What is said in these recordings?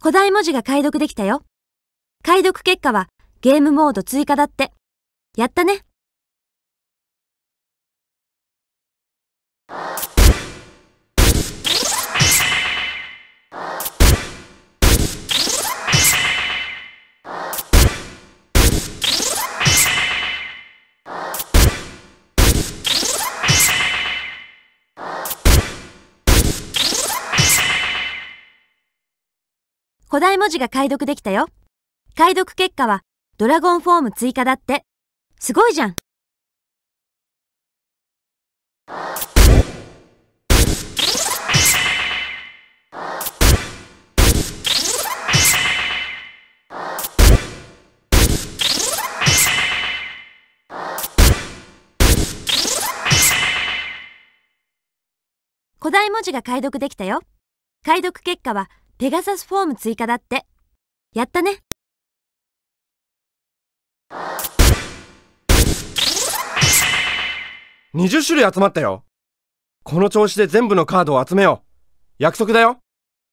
古代文字が解読できたよ。解読結果はゲームモード追加だって。やったね。古代文字が解読できたよ。解読結果はドラゴンフォーム追加だって。すごいじゃん。古代文字が解読できたよ。解読結果はペガサスフォーム追加だって。やったね。 20種類集まったよ。この調子で全部のカードを集めよう。約束だよ。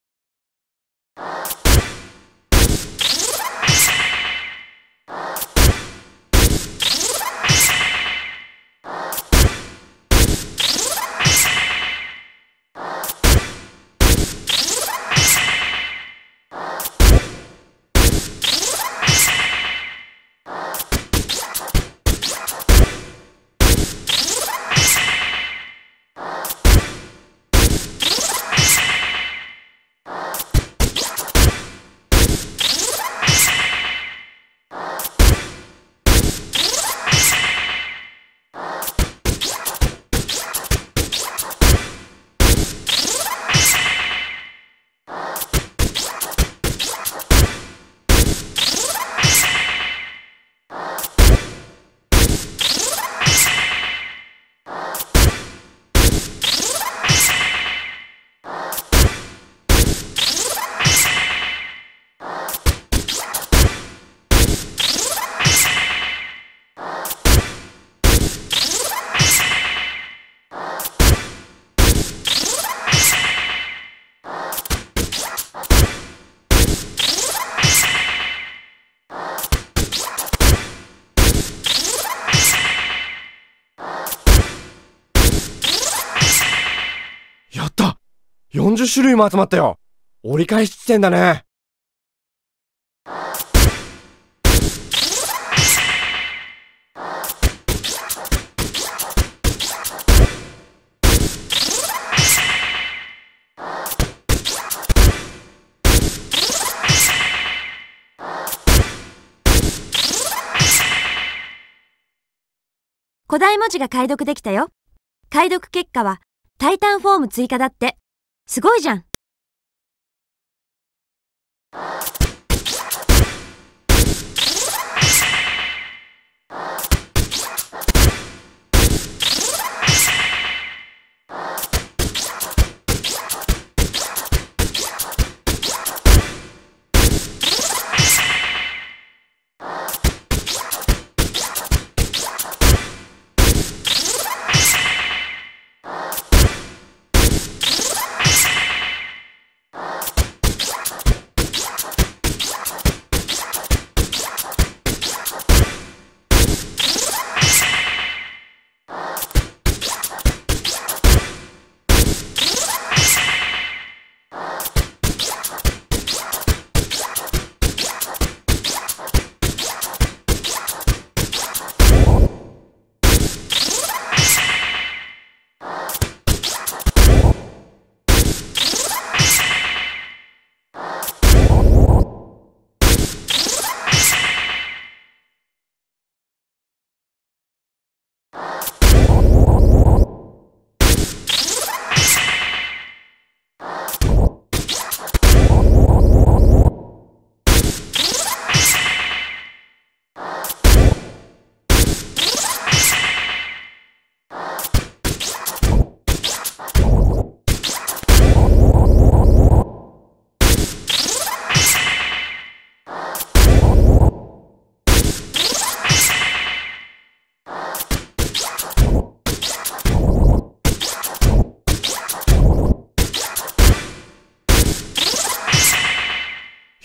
やった！ 40 種類も集まったよ。折り返し地点だね。 古代文字が解読できたよ。解読結果はタイタンフォーム追加だって。すごいじゃん。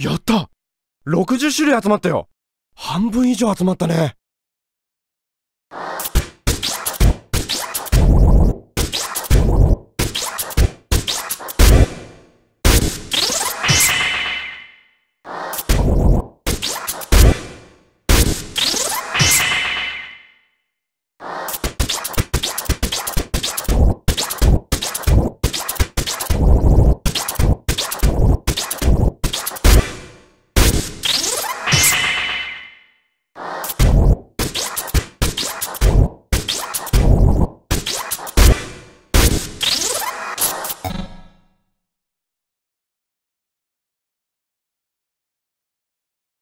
やった！ 60 種類集まったよ。半分以上集まったね。